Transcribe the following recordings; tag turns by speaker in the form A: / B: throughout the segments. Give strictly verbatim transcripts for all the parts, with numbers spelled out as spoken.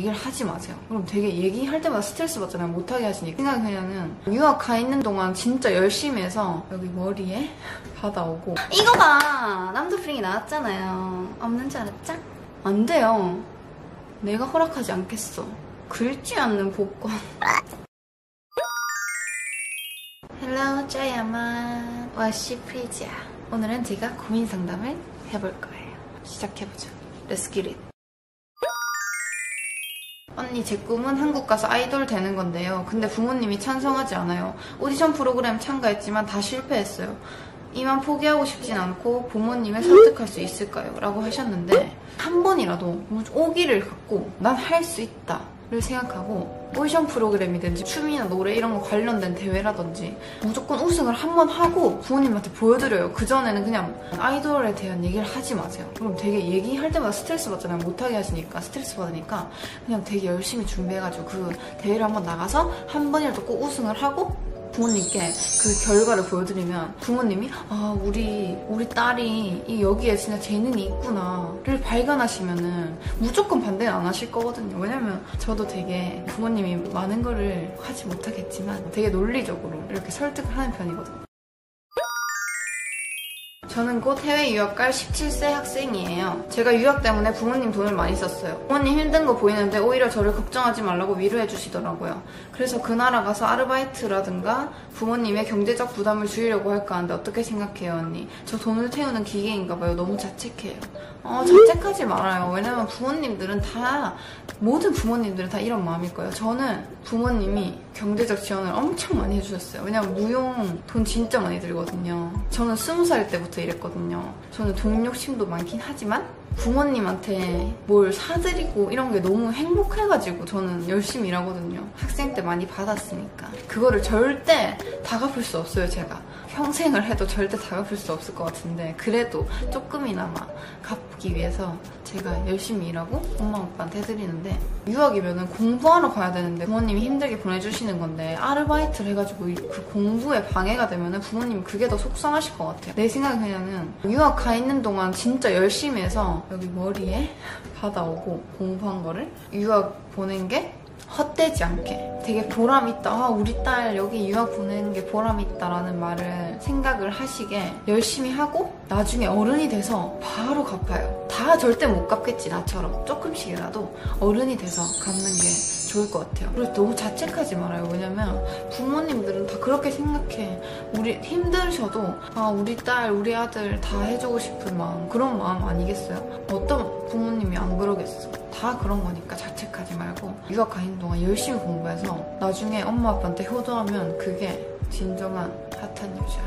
A: 얘기를 하지 마세요. 그럼 되게 얘기할 때마다 스트레스 받잖아요. 못하게 하시니까. 생각이 그냥은 유학 가 있는 동안 진짜 열심히 해서 여기 머리에 받아오고 이거 봐! 남도프링이 나왔잖아요. 없는 줄 알았죠? 안 돼요. 내가 허락하지 않겠어. 긁지 않는 복권. 헬로 짜야만 와시 프리지아. 오늘은 제가 고민 상담을 해볼 거예요. 시작해보죠. Let's get it. 언니, 제 꿈은 한국 가서 아이돌 되는 건데요. 근데 부모님이 찬성하지 않아요. 오디션 프로그램 참가했지만 다 실패했어요. 이만 포기하고 싶진 않고 부모님을 설득할 수 있을까요? 라고 하셨는데 한 번이라도 오기를 갖고 난 할 수 있다 를 생각하고 오디션 프로그램이든지 춤이나 노래 이런 거 관련된 대회라든지 무조건 우승을 한 번 하고 부모님한테 보여드려요. 그전에는 그냥 아이돌에 대한 얘기를 하지 마세요. 그럼 되게 얘기할 때마다 스트레스 받잖아요. 못하게 하시니까 스트레스 받으니까 그냥 되게 열심히 준비해가지고 그 대회를 한번 나가서 한 번이라도 꼭 우승을 하고 부모님께 그 결과를 보여드리면 부모님이 아 우리 우리 딸이 이 여기에 진짜 재능이 있구나를 발견하시면은 무조건 반대는 안 하실 거거든요. 왜냐면 저도 되게 부모님이 많은 거를 하지 못하겠지만 되게 논리적으로 이렇게 설득을 하는 편이거든요. 저는 곧 해외 유학 갈 십칠 세 학생이에요. 제가 유학 때문에 부모님 돈을 많이 썼어요. 부모님 힘든 거 보이는데 오히려 저를 걱정하지 말라고 위로해 주시더라고요. 그래서 그 나라 가서 아르바이트라든가 부모님의 경제적 부담을 줄이려고 할까 하는데 어떻게 생각해요, 언니? 저 돈을 태우는 기계인가 봐요. 너무 자책해요. 어, 자책하지 말아요. 왜냐면 부모님들은 다, 모든 부모님들은 다 이런 마음일 거예요. 저는 부모님이 경제적 지원을 엄청 많이 해주셨어요. 왜냐면 무용 돈 진짜 많이 들거든요. 저는 스무 살 때부터 이랬거든요. 저는 돈 욕심도 많긴 하지만 부모님한테 뭘 사드리고 이런 게 너무 행복해가지고 저는 열심히 일하거든요. 학생 때 많이 받았으니까. 그거를 절대 다 갚을 수 없어요, 제가. 평생을 해도 절대 다 갚을 수 없을 것 같은데 그래도 조금이나마 갚기 위해서 제가 열심히 일하고 엄마 아빠한테 해드리는데 유학이면은 공부하러 가야 되는데 부모님이 힘들게 보내주시는 건데 아르바이트를 해가지고 그 공부에 방해가 되면은 부모님이 그게 더 속상하실 것 같아요. 내 생각에 그냥은 유학 가 있는 동안 진짜 열심히 해서 여기 머리에 받아오고 공부한 거를 유학 보낸 게 헛되지 않게 되게 보람있다. 아, 우리 딸 여기 유학 보내는 게 보람있다라는 말을 생각을 하시게 열심히 하고 나중에 어른이 돼서 바로 갚아요. 다 절대 못 갚겠지, 나처럼. 조금씩이라도 어른이 돼서 갚는 게 좋을 것 같아요. 그래서 너무 자책하지 말아요. 왜냐면 부모님들은 다 그렇게 생각해. 우리 힘드셔도 아, 우리 딸, 우리 아들 다 해주고 싶은 마음, 그런 마음 아니겠어요? 어떤 부모님이 안 그러겠어. 다 그런 거니까 자책하지 말고 유학 가 있는 동안 열심히 공부해서 나중에 엄마 아빠한테 효도하면 그게 진정한 핫한 여자.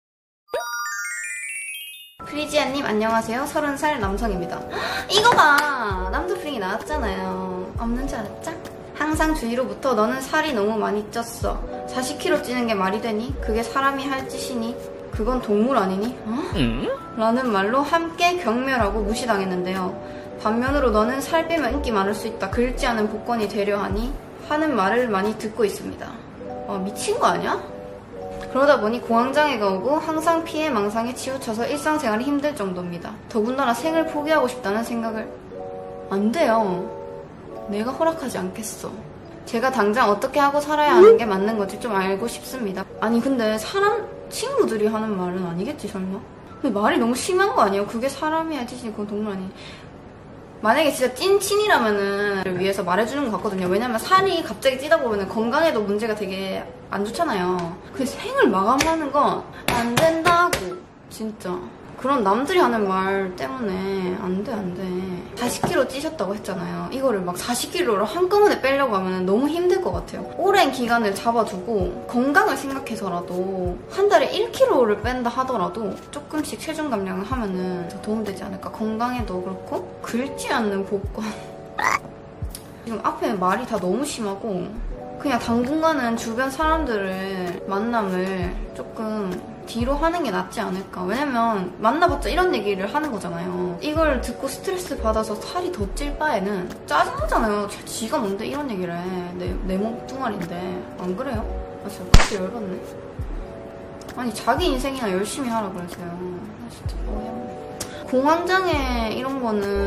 A: 프리지아님 안녕하세요. 서른 살 남성입니다. 이거 봐! 남도프링이 나왔잖아요. 없는 줄 알았죠? 항상 주위로부터 너는 살이 너무 많이 쪘어. 사십 킬로그램 찌는 게 말이 되니? 그게 사람이 할 짓이니? 그건 동물 아니니? 어? 음? 라는 말로 함께 경멸하고 무시당했는데요. 반면으로 너는 살 빼면 인기 많을 수 있다. 긁지 않은 복권이 되려 하니? 하는 말을 많이 듣고 있습니다. 아, 미친 거 아니야? 그러다 보니 공황장애가 오고 항상 피해 망상에 치우쳐서 일상생활이 힘들 정도입니다. 더군다나 생을 포기하고 싶다는 생각을 안 돼요. 내가 허락하지 않겠어. 제가 당장 어떻게 하고 살아야 하는 게 맞는 건지 좀 알고 싶습니다. 아니 근데 사람 친구들이 하는 말은 아니겠지 설마? 근데 말이 너무 심한 거 아니에요? 그게 사람이 할 짓이지 그건 동물 아니니. 만약에 진짜 찐친이라면은 위해서 말해주는 것 같거든요. 왜냐면 살이 갑자기 찌다 보면 건강에도 문제가 되게 안 좋잖아요. 근데 생을 마감하는 건 안 된다고. 진짜 그런 남들이 하는 말 때문에 안 돼, 안 돼. 사십 킬로그램 찌셨다고 했잖아요. 이거를 막 사십 킬로그램를 한꺼번에 빼려고 하면 너무 힘들 것 같아요. 오랜 기간을 잡아두고 건강을 생각해서라도 한 달에 일 킬로그램를 뺀다 하더라도 조금씩 체중 감량을 하면은 더 도움되지 않을까. 건강에도 그렇고 긁지 않는 복권. 지금 앞에 말이 다 너무 심하고 그냥 당분간은 주변 사람들을 만남을 조금 뒤로 하는 게 낫지 않을까. 왜냐면 만나봤자 이런 얘기를 하는 거잖아요. 이걸 듣고 스트레스 받아서 살이 더 찔 바에는 짜증나잖아요. 지가 뭔데 이런 얘기를 해. 내, 내 몸뚱아리인데. 안 그래요? 아 진짜 그렇게 열받네. 아니 자기 인생이나 열심히 하라 그러세요. 아 진짜 어이없네. 공황장애 이런 거는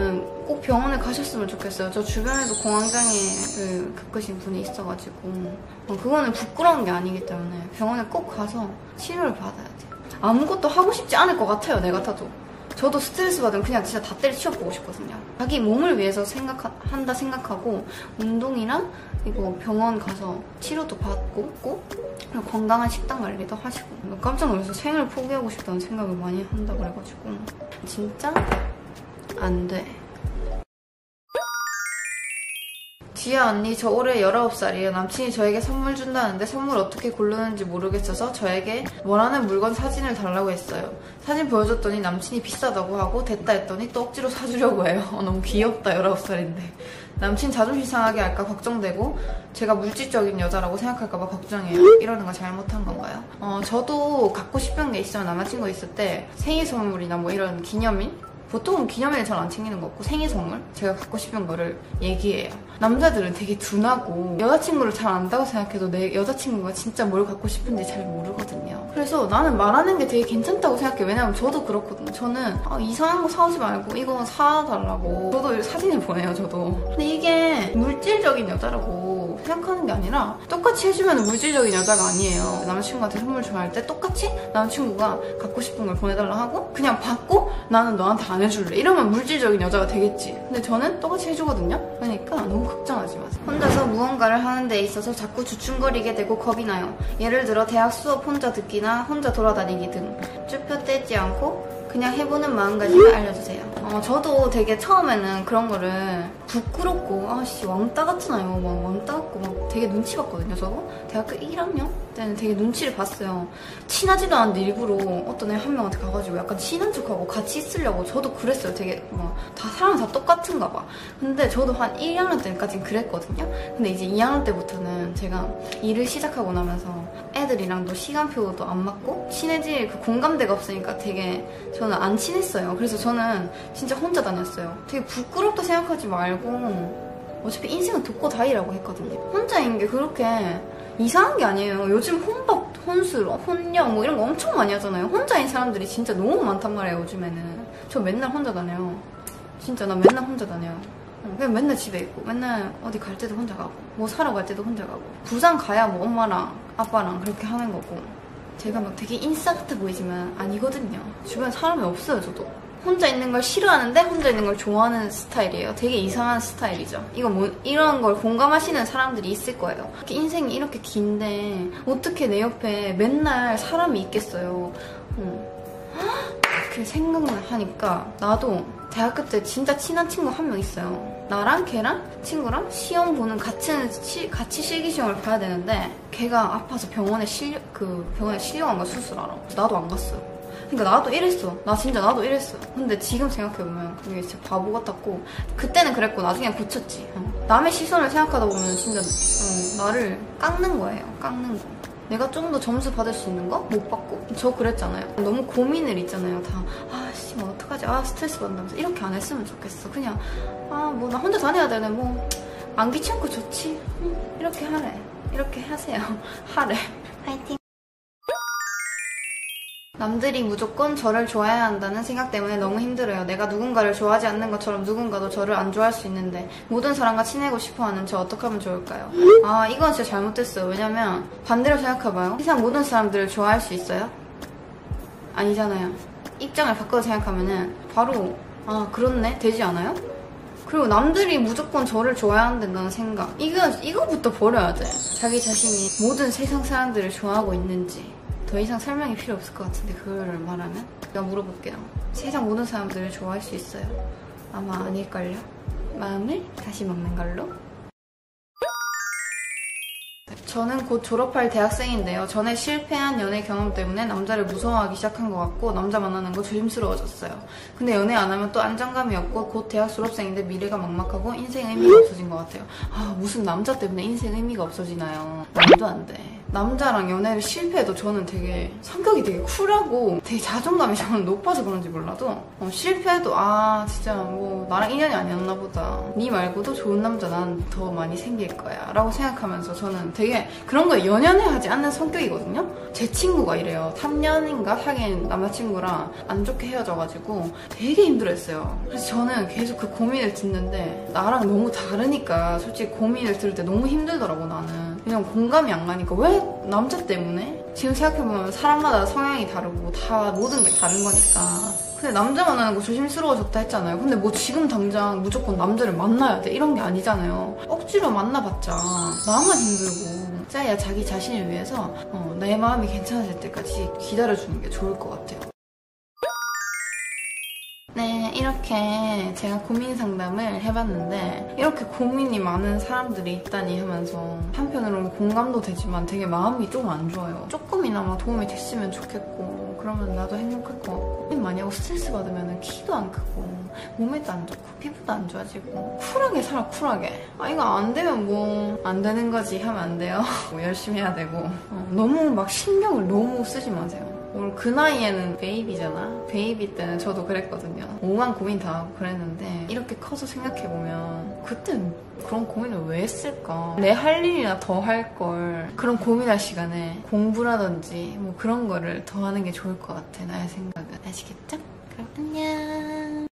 A: 꼭 병원에 가셨으면 좋겠어요. 저 주변에도 공황장애 그 겪으신 분이 있어가지고 어, 그거는 부끄러운 게 아니기 때문에 병원에 꼭 가서 치료를 받아야 돼요. 아무것도 하고 싶지 않을 것 같아요, 내 같아도. 저도 스트레스 받으면 그냥 진짜 다 때려치워보고 싶거든요. 자기 몸을 위해서 생각한다 생각하고 운동이랑 이거 병원 가서 치료도 받고 그리고 건강한 식단 관리도 하시고 깜짝 놀라서 생을 포기하고 싶다는 생각을 많이 한다 그래가지고 진짜 안 돼. 지아 언니, 저 올해 열아홉 살이에요. 남친이 저에게 선물 준다는데 선물 어떻게 고르는지 모르겠어서 저에게 원하는 물건 사진을 달라고 했어요. 사진 보여줬더니 남친이 비싸다고 하고 됐다 했더니 또 억지로 사주려고 해요. 어, 너무 귀엽다, 열아홉 살인데. 남친 자존심 상하게 할까 걱정되고 제가 물질적인 여자라고 생각할까봐 걱정해요. 이러는 거 잘못한 건가요? 어, 저도 갖고 싶은 게 있으면 남자친구 있을 때 생일 선물이나 뭐 이런 기념일? 보통은 기념일에 잘 안 챙기는 거 없고 생일 선물? 제가 갖고 싶은 거를 얘기해요. 남자들은 되게 둔하고 여자친구를 잘 안다고 생각해도 내 여자친구가 진짜 뭘 갖고 싶은지 잘 모르거든요. 그래서 나는 말하는 게 되게 괜찮다고 생각해요. 왜냐면 저도 그렇거든요. 저는 아, 이상한 거 사오지 말고 이거 사달라고 저도 사진을 보내요, 저도. 근데 이게 물질적인 여자라고 생각하는 게 아니라 똑같이 해주면 물질적인 여자가 아니에요. 남자친구한테 선물 좋아할 때 똑같이 남자친구가 갖고 싶은 걸 보내달라 하고 그냥 받고 나는 너한테 안 해줄래. 이러면 물질적인 여자가 되겠지. 근데 저는 똑같이 해주거든요. 그러니까 너무 걱정하지 마세요. 혼자서 무언가를 하는 데 있어서 자꾸 주춤거리게 되고 겁이 나요. 예를 들어 대학 수업 혼자 듣기나 혼자 돌아다니기 등 쭈뼛 떼지 않고 그냥 해보는 마음가짐을 알려주세요. 어, 저도 되게 처음에는 그런 거를 부끄럽고 아씨 왕따 같잖아요. 막 왕따 같고 막 되게 눈치 봤거든요. 저도 대학교 일 학년 때는 되게 눈치를 봤어요. 친하지도 않은데 일부러 어떤 애 한 명한테 가가지고 약간 친한 척하고 같이 있으려고 저도 그랬어요. 되게 막 다 사람은 다 똑같은가 봐. 근데 저도 한 일 학년 때까지는 그랬거든요. 근데 이제 이 학년 때부터는 제가 일을 시작하고 나면서 애들이랑도 시간표도 안 맞고 친해질 그 공감대가 없으니까 되게 저는 안 친했어요. 그래서 저는 진짜 혼자 다녔어요. 되게 부끄럽다 생각하지 말고 어차피 인생은 돕고 다이라고 했거든요. 혼자인 게 그렇게 이상한 게 아니에요. 요즘 혼밥, 혼술, 혼녀 뭐 이런 거 엄청 많이 하잖아요. 혼자인 사람들이 진짜 너무 많단 말이에요, 요즘에는. 저 맨날 혼자 다녀요. 진짜 나 맨날 혼자 다녀요. 그냥 맨날 집에 있고 맨날 어디 갈 때도 혼자 가고 뭐 사러 갈 때도 혼자 가고 부산 가야 뭐 엄마랑 아빠랑 그렇게 하는 거고 제가 막 되게 인싸 같아 보이지만 아니거든요. 주변에 사람이 없어요, 저도. 혼자 있는 걸 싫어하는데 혼자 있는 걸 좋아하는 스타일이에요. 되게 이상한 스타일이죠. 이거 뭐 이런 걸 공감하시는 사람들이 있을 거예요. 인생이 이렇게 긴데 어떻게 내 옆에 맨날 사람이 있겠어요. 음. 그렇게 생각하니까 나도 대학교 때 진짜 친한 친구 한 명 있어요. 나랑 걔랑 친구랑 시험 보는 같은 시, 같이 실기시험을 봐야 되는데 걔가 아파서 병원에 실려 그 병원에 실려간 거야, 수술하러. 나도 안 갔어요. 그러니까 나도 이랬어. 나 진짜 나도 이랬어. 근데 지금 생각해보면 그게 진짜 바보 같았고 그때는 그랬고 나중에 고쳤지. 어. 남의 시선을 생각하다 보면 진짜 어, 나를 깎는 거예요. 깎는 거. 내가 좀 더 점수 받을 수 있는 거? 못 받고. 저 그랬잖아요. 너무 고민을 있잖아요. 다 아씨 뭐 어떡하지? 아 스트레스 받는다면서 이렇게 안 했으면 좋겠어. 그냥 아 뭐 나 혼자 다녀야 되네. 뭐 안 귀찮고 좋지. 응, 이렇게 하래. 이렇게 하세요. 하래. 파이팅. 남들이 무조건 저를 좋아해야 한다는 생각 때문에 너무 힘들어요. 내가 누군가를 좋아하지 않는 것처럼 누군가도 저를 안 좋아할 수 있는데 모든 사람과 친해지고 싶어하는 저 어떻게 하면 좋을까요? 아 이건 진짜 잘못됐어요. 왜냐면 반대로 생각해봐요. 세상 모든 사람들을 좋아할 수 있어요? 아니잖아요. 입장을 바꿔서 생각하면은 바로 아 그렇네 되지 않아요? 그리고 남들이 무조건 저를 좋아해야 된다는 생각 이거, 이거부터 버려야 돼. 자기 자신이 모든 세상 사람들을 좋아하고 있는지 더 이상 설명이 필요 없을 것 같은데 그거를 말하면? 제가 물어볼게요. 세상 모든 사람들을 좋아할 수 있어요? 아마 아닐걸요? 마음을 다시 먹는 걸로? 저는 곧 졸업할 대학생인데요. 전에 실패한 연애 경험 때문에 남자를 무서워하기 시작한 것 같고 남자 만나는 거 조심스러워졌어요. 근데 연애 안 하면 또 안정감이 없고 곧 대학 졸업생인데 미래가 막막하고 인생 의미가 없어진 것 같아요. 아 무슨 남자 때문에 인생 의미가 없어지나요? 말도 안 돼. 남자랑 연애를 실패해도 저는 되게 성격이 되게 쿨하고 되게 자존감이 저는 높아서 그런지 몰라도 어, 실패해도 아 진짜 뭐 나랑 인연이 아니었나 보다. 니 말고도 좋은 남자 난 더 많이 생길 거야 라고 생각하면서 저는 되게 그런 거에 연연해하지 않는 성격이거든요. 제 친구가 이래요. 삼 년인가 사귄 남자친구랑 안 좋게 헤어져가지고 되게 힘들어했어요. 그래서 저는 계속 그 고민을 듣는데 나랑 너무 다르니까 솔직히 고민을 들을 때 너무 힘들더라고. 나는 그냥 공감이 안 가니까 왜 남자 때문에? 지금 생각해보면 사람마다 성향이 다르고 다 모든 게 다른 거니까. 근데 남자 만나는 거 조심스러워졌다 했잖아요. 근데 뭐 지금 당장 무조건 남자를 만나야 돼 이런 게 아니잖아요. 억지로 만나봤자 나만 힘들고 짜야 자기 자신을 위해서 어, 내 마음이 괜찮아질 때까지 기다려주는 게 좋을 것 같아요. 네, 이렇게 제가 고민 상담을 해봤는데 이렇게 고민이 많은 사람들이 있다니 하면서 한편으로는 공감도 되지만 되게 마음이 좀 안 좋아요. 조금이나마 도움이 됐으면 좋겠고 그러면 나도 행복할 것 같고 고민 많이 하고 스트레스 받으면 키도 안 크고 몸에도 안 좋고 피부도 안 좋아지고 쿨하게 살아. 쿨하게. 아 이거 안 되면 뭐 안 되는 거지 하면 안 돼요. 뭐 열심히 해야 되고 어, 너무 막 신경을 너무 쓰지 마세요. 오늘 그 나이에는 베이비잖아. 베이비 때는 저도 그랬거든요. 오만 고민 다 하고 그랬는데 이렇게 커서 생각해보면 그땐 그런 고민을 왜 했을까? 내 할 일이나 더 할 걸 그런 고민할 시간에 공부라든지 뭐 그런 거를 더 하는 게 좋을 것 같아. 나의 생각은. 아시겠죠? 그럼 안녕.